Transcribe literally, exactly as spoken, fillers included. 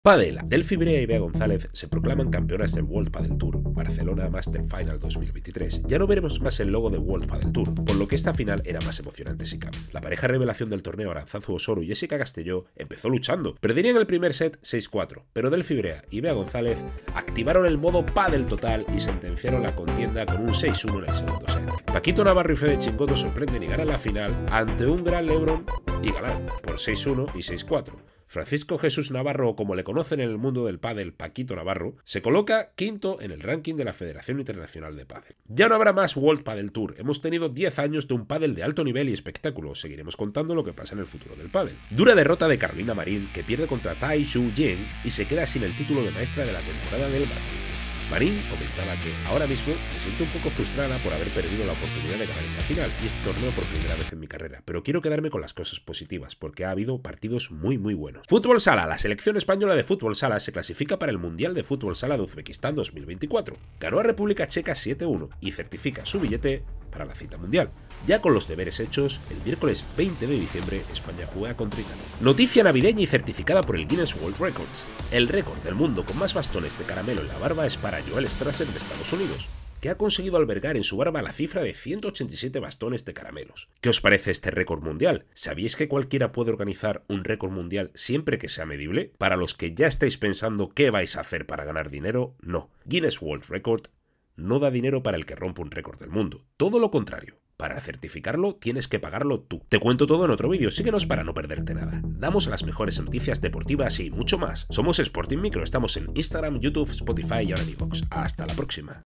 Padel. Delphi Brea y Bea González se proclaman campeonas del World Padel Tour, Barcelona Master Final dos mil veintitrés. Ya no veremos más el logo de World Padel Tour, por lo que esta final era más emocionante si cabe. La pareja revelación del torneo, Arantzazu Osoro y Jessica Castelló, empezó luchando. Perderían el primer set seis cuatro, pero Delphi Brea y Bea González activaron el modo Padel total y sentenciaron la contienda con un seis uno en el segundo set. Paquito Navarro y Fede Chingoto sorprenden y ganan la final ante un gran Lebron y Galán por seis uno y seis cuatro. Francisco Jesús Navarro, o como le conocen en el mundo del pádel, Paquito Navarro, se coloca quinto en el ranking de la Federación Internacional de Pádel. Ya no habrá más World Padel Tour. Hemos tenido diez años de un pádel de alto nivel y espectáculo. Seguiremos contando lo que pasa en el futuro del pádel. Dura derrota de Carolina Marín, que pierde contra Tai Tzu Yen y se queda sin el título de maestra de la temporada del badminton. Marín comentaba que ahora mismo me siento un poco frustrada por haber perdido la oportunidad de ganar esta final y este torneo por primera vez en mi carrera, pero quiero quedarme con las cosas positivas porque ha habido partidos muy muy buenos. Fútbol Sala. La selección española de fútbol sala se clasifica para el Mundial de Fútbol Sala de Uzbekistán dos mil veinticuatro. Ganó a República Checa siete uno y certifica su billete para la cita mundial. Ya con los deberes hechos, el miércoles veinte de diciembre España juega contra Italia. Noticia navideña y certificada por el Guinness World Records. El récord del mundo con más bastones de caramelo en la barba es para Joel Strasser de Estados Unidos, que ha conseguido albergar en su barba la cifra de ciento ochenta y siete bastones de caramelos. ¿Qué os parece este récord mundial? ¿Sabíais que cualquiera puede organizar un récord mundial siempre que sea medible? Para los que ya estáis pensando qué vais a hacer para ganar dinero, no. Guinness World Record no da dinero para el que rompe un récord del mundo. Todo lo contrario. Para certificarlo tienes que pagarlo tú. Te cuento todo en otro vídeo, síguenos para no perderte nada. Damos las mejores noticias deportivas y mucho más. Somos Sporting Micro, estamos en Instagram, YouTube, Spotify y ahora en iVoox. Hasta la próxima.